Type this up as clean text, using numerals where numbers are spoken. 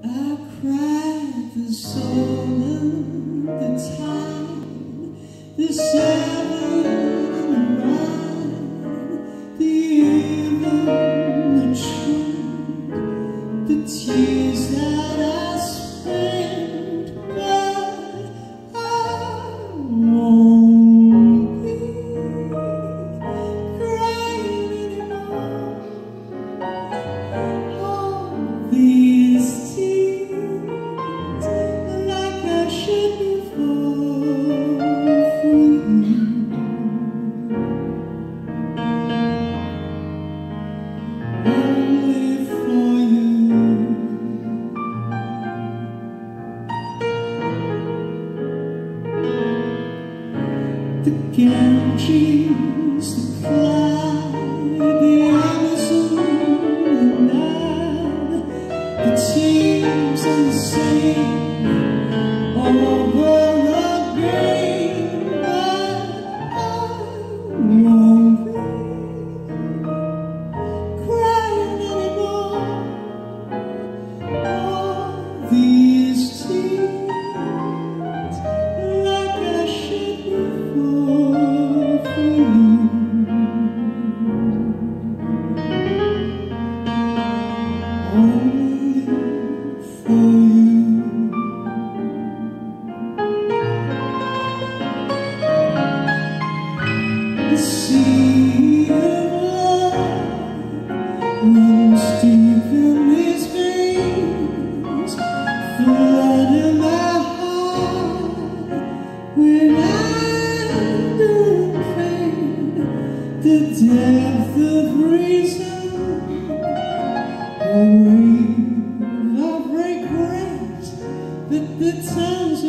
I cried the soul of the time, the seven and the rhyme, the evil, the truth, the tears that I spent, but I won't be crying anymore. All these tears, like I should before, for you, only for you. The Ganges, the Clyde, the Amazon, and I, the tears and the same over again, but I won't be crying anymore. All these tears, like I should before, for you, only for you. The sea of love runs deep in these veins, flooding my heart when I'm doing pain. The depth of reason, a wave of regret, but the times